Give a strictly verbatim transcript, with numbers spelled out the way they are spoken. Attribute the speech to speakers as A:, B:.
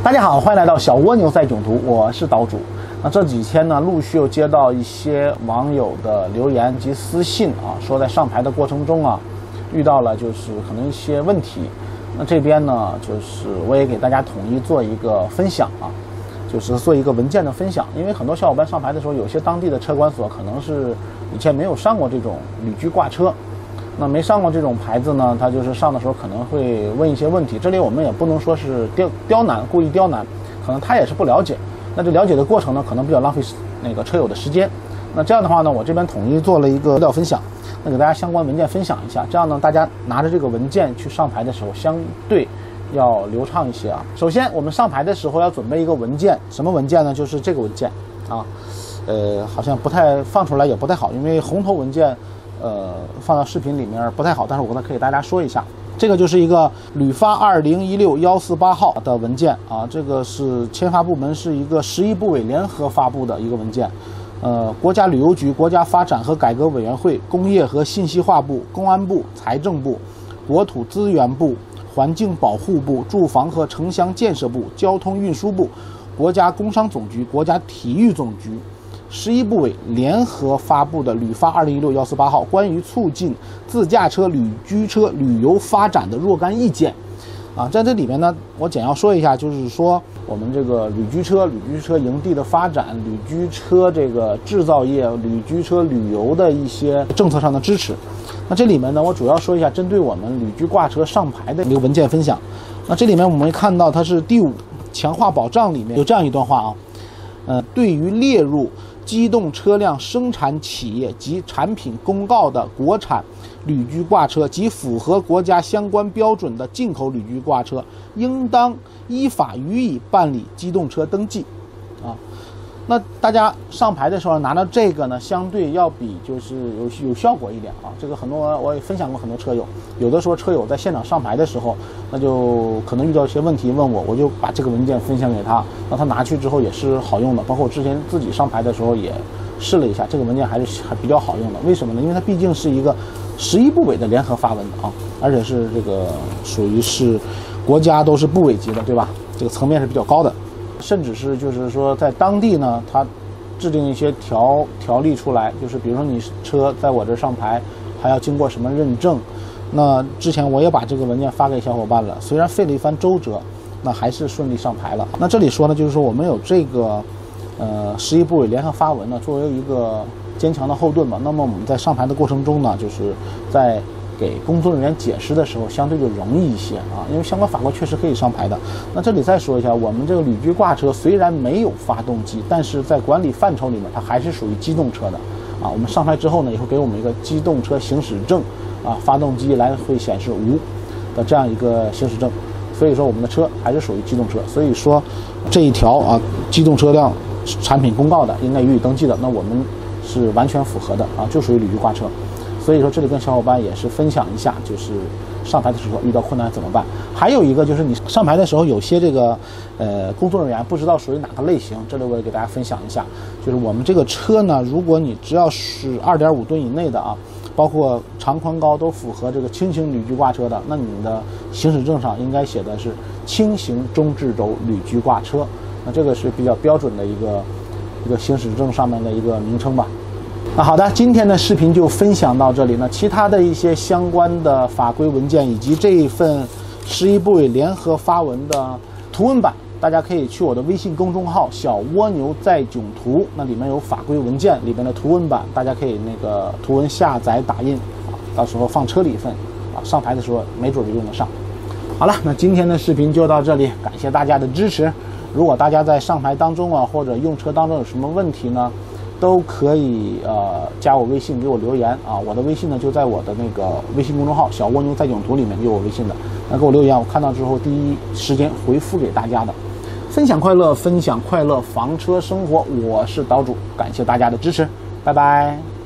A: 大家好，欢迎来到小蜗牛在囧途，我是岛主。那这几天呢，陆续又接到一些网友的留言及私信啊，说在上牌的过程中啊，遇到了就是可能一些问题。那这边呢，就是我也给大家统一做一个分享啊，就是做一个文件的分享。因为很多小伙伴上牌的时候，有些当地的车管所可能是以前没有上过这种旅居挂车。那没上过这种牌子呢，他就是上的时候可能会问一些问题。这里我们也不能说是刁刁难，故意刁难，可能他也是不了解。那这了解的过程呢，可能比较浪费那个车友的时间。那这样的话呢，我这边统一做了一个资料分享，那给大家相关文件分享一下。这样呢，大家拿着这个文件去上牌的时候，相对要流畅一些啊。首先，我们上牌的时候要准备一个文件，什么文件呢？就是这个文件啊。呃，好像不太放出来也不太好，因为红头文件。呃，放到视频里面不太好，但是我呢可以给大家说一下，这个就是一个旅发二零一六幺四八号的文件啊，这个是签发部门是一个十一部委联合发布的一个文件，呃，国家旅游局、国家发展和改革委员会、工业和信息化部、公安部、财政部、国土资源部、环境保护部、住房和城乡建设部、交通运输部、国家工商总局、国家体育总局。十一部委联合发布的旅发二零一六幺四八号关于促进自驾车、旅居车旅游发展的若干意见，啊，在这里面呢，我简要说一下，就是说我们这个旅居车、旅居车营地的发展、旅居车这个制造业、旅居车旅游的一些政策上的支持。那这里面呢，我主要说一下针对我们旅居挂车上牌的一个文件分享。那这里面我们看到它是第五强化保障里面有这样一段话啊，呃，对于列入机动车辆生产企业及产品公告的国产旅居挂车及符合国家相关标准的进口旅居挂车，应当依法予以办理机动车登记。啊，那大家上牌的时候拿到这个呢，相对要比就是有有效果一点啊。这个很多我也分享过很多车友，有的时候车友在现场上牌的时候，那就可能遇到一些问题问我，我就把这个文件分享给他，那他拿去之后也是好用的。包括我之前自己上牌的时候也试了一下，这个文件还是还比较好用的。为什么呢？因为它毕竟是一个十一部委的联合发文的啊，而且是这个属于是国家都是部委级的，对吧？这个层面是比较高的。甚至是就是说在当地呢，它制定一些条条例出来，就是比如说你车在我这上牌还要经过什么认证。那之前我也把这个文件发给小伙伴了，虽然费了一番周折，那还是顺利上牌了。那这里说呢，就是说我们有这个呃十一部委联合发文呢，作为一个坚强的后盾嘛。那么我们在上牌的过程中呢，就是在给工作人员解释的时候，相对就容易一些啊，因为相关法规确实可以上牌的。那这里再说一下，我们这个旅居挂车虽然没有发动机，但是在管理范畴里面，它还是属于机动车的啊。我们上牌之后呢，也会给我们一个机动车行驶证啊，发动机来会显示无的这样一个行驶证，所以说我们的车还是属于机动车。所以说这一条啊，机动车辆产品公告的应该予以登记的，那我们是完全符合的啊，就属于旅居挂车。所以说这里跟小伙伴也是分享一下，就是上牌的时候遇到困难怎么办。还有一个就是你上牌的时候，有些这个呃工作人员不知道属于哪个类型，这里我也给大家分享一下。就是我们这个车呢，如果你只要是二点五吨以内的啊，包括长宽高都符合这个轻型旅居挂车的，那你的行驶证上应该写的是轻型中置轴旅居挂车。那这个是比较标准的一个一个行驶证上面的一个名称吧。那好的，今天的视频就分享到这里。那其他的一些相关的法规文件以及这一份十一部委联合发文的图文版，大家可以去我的微信公众号小蜗牛在囧途，那里面有法规文件里面的图文版，大家可以那个图文下载打印啊，到时候放车里一份啊，上牌的时候没准就用得上。好了，那今天的视频就到这里，感谢大家的支持。如果大家在上牌当中啊，或者用车当中有什么问题呢，都可以呃加我微信给我留言啊，我的微信呢就在我的那个微信公众号小蜗牛在囧途里面有我微信的，那给我留言，我看到之后第一时间回复给大家的。分享快乐，分享快乐，房车生活，我是岛主，感谢大家的支持，拜拜。